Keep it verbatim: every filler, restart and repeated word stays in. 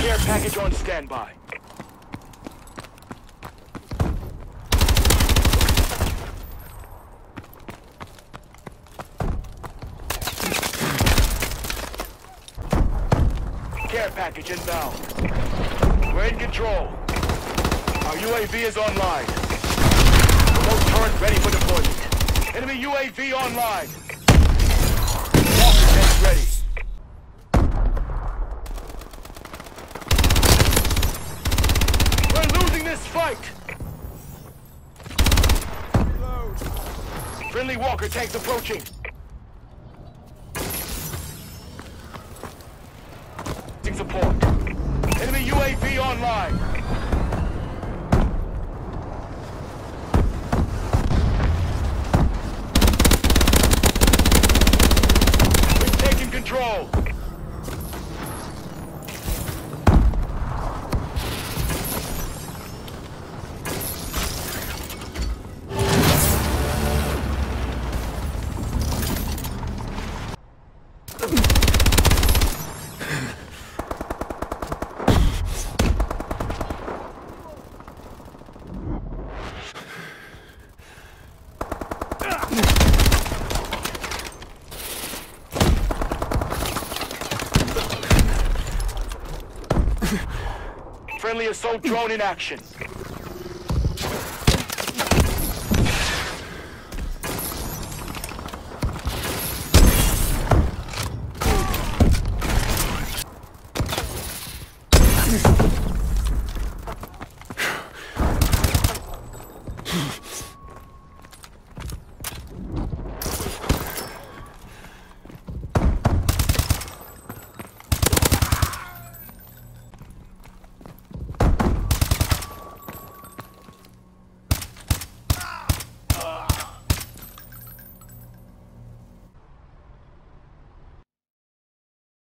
Care package on standby. Care package inbound. We're in control. Our U A V is online. Remote turret ready for deployment. Enemy U A V online. Walker tanks ready. We're losing this fight. Reload. Friendly Walker tanks approaching. Support. Enemy U A V online. We've taken control. Friendly assault drone in action.